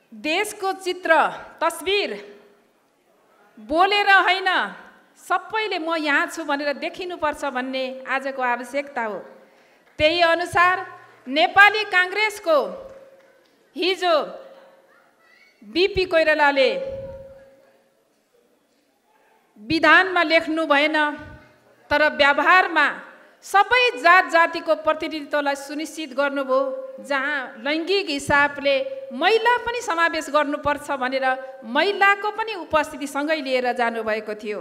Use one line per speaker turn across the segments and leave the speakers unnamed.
देशको चित्र तस्बिर बोलेर हैन सबैले म यहाँ छु भनेर देखिनुपर्छ भन्ने आजको आवश्यकता हो। त्यही अनुसार नेपाली कांग्रेसको हिजो बीपी कोइरालाले विधानमा लेख्नु भएन, तर व्यवहारमा सबै जात जातिको प्रतिनिधित्वलाई सुनिश्चित गर्नुभयो, जहाँ लैङ्गिक हिसाबले महिला पनि समावेश गर्नुपर्छ भनेर महिलाको पनि उपस्थिति सँगै लिएर जानुभएको थियो।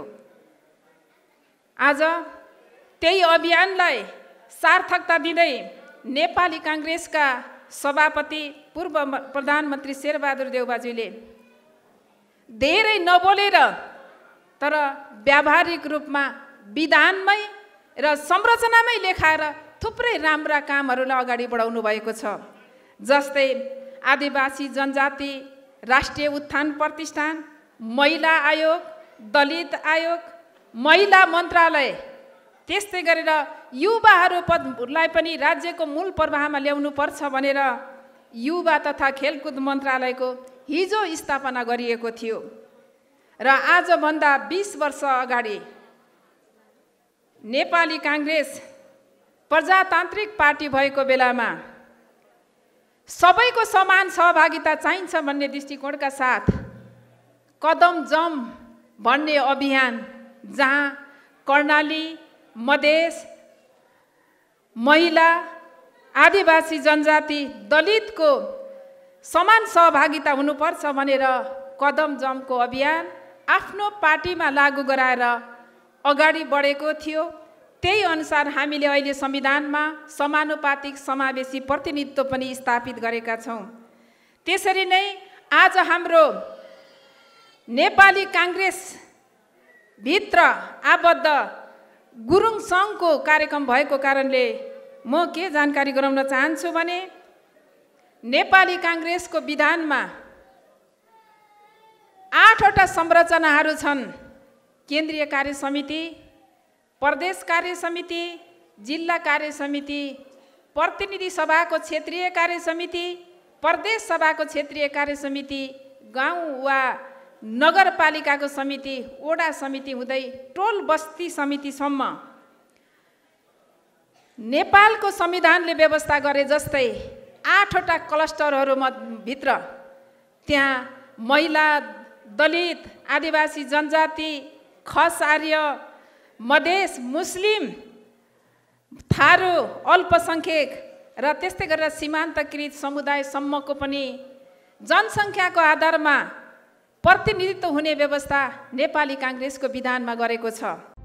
आज त्यही अभियानलाई सार्थकता दिँदै नेपाली कांग्रेसका सभापति पूर्व प्रधानमन्त्री शेरबहादुर देउबाज्यूले धेरै नबोलेर तर व्यावहारिक रूपमा विधानमै र संरचनामै लेखाएर थुप्रै राम्रा कामहरूलाई अगाडि बढाउनु भएको छ। जस्तै आदिवासी जनजाति राष्ट्रिय उत्थान प्रतिष्ठान, महिला आयोग, दलित आयोग, महिला मन्त्रालय, त्यस्तै गरेर युवाहरूलाई पनि राज्यको मूल प्रवाहमा ल्याउनु पर्छ भनेर युवा तथा खेलकुद मन्त्रालयको हिजो स्थापना गरिएको थियो। र आजभन्दा 20 वर्ष अगाडि नेपाली कांग्रेस प्रजातान्त्रिक पार्टी भएको बेलामा सबैको समान सहभागिता चाहिन्छ भन्ने दृष्टिकोणका साथ कदम जम भन्ने अभियान, जहाँ कर्णाली, मधेस, महिला, आदिवासी जनजाति, दलितको समान सहभागिता हुनुपर्छ भनेर कदम जमको अभियान आफ्नो पार्टीमा लागू गराएर अगाडि बढेको थियो। त्यही अनुसार हामीले अहिले संविधानमा समानुपातिक समावेशी प्रतिनिधित्व पनि स्थापित गरेका छौँ। त्यसरी नै आज हाम्रो नेपाली कांग्रेस भित्र आबद्ध गुरुङ सङ्घको कार्यक्रम भएको कारणले म के जानकारी गराउन चाहन्छु भने नेपाली कांग्रेसको विधानमा 8वटा संरचनाहरू छन्। केन्द्रीय कार्य समिति, प्रदेश कार्य समिति, जिल्ला कार्य समिति, प्रतिनिधि सभाको क्षेत्रीय कार्य समिति, प्रदेश सभाको क्षेत्रीय कार्य समिति, गाउँ वा नगरपालिकाको समिति, ओडा समिति हुँदै टोल बस्ती समितिसम्म नेपालको संविधानले व्यवस्था गरे जस्तै 8वटा क्लस्टरहरू भित्र त्यहाँ महिला, दलित, आदिवासी जनजाति, खस आर्य, मधेस, मुस्लिम, थारू, अल्पसंख्यक र त्यस्तै गरेर सीमान्तकृत समुदायसम्मको पनि जनसङ्ख्याको आधारमा प्रतिनिधित्व हुने व्यवस्था नेपाली कांग्रेसको विधानमा गरेको छ।